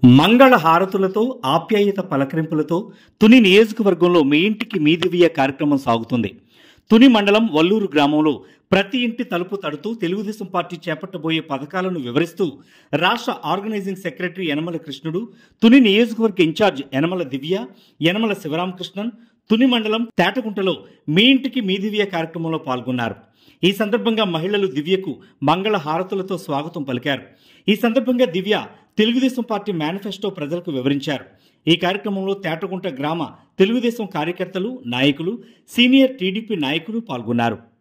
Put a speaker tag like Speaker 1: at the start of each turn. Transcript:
Speaker 1: మంగళ హారతులతో ఆప్యాయత పలకరింపులతో తుని నియోజకవర్గంలో మీ ఇంటికి మీ దివ్య కార్యక్రమం సాగుతుంది. తుని మండలం వల్లూరు గ్రామంలో ప్రతి ఇంటి తలుపు తడుతూ తెలుగుదేశం పార్టీ చేపట్టబోయే పథకాలను వివరిస్తూ రాష్ట్ర ఆర్గనైజింగ్ సెక్రటరీ యనమల కృష్ణుడు, తుని నియోజకవర్గ ఇన్ఛార్జ్ యనమల దివ్య, యనమల శివరామకృష్ణన్ తుని మండలం తేటగుంటలో మీ ఇంటికి మీ దివ్య కార్యక్రమంలో పాల్గొన్నారు. ఈ సందర్భంగా మహిళలు దివ్యకు మంగళ హారతులతో స్వాగతం పలికారు. ఈ సందర్భంగా దివ్య తెలుగుదేశం పార్టీ మేనిఫెస్టో ప్రజలకు వివరించారు. ఈ కార్యక్రమంలో తేటగుంట గ్రామ తెలుగుదేశం కార్యకర్తలు, నాయకులు, సీనియర్ టీడీపీ నాయకులు పాల్గొన్నారు.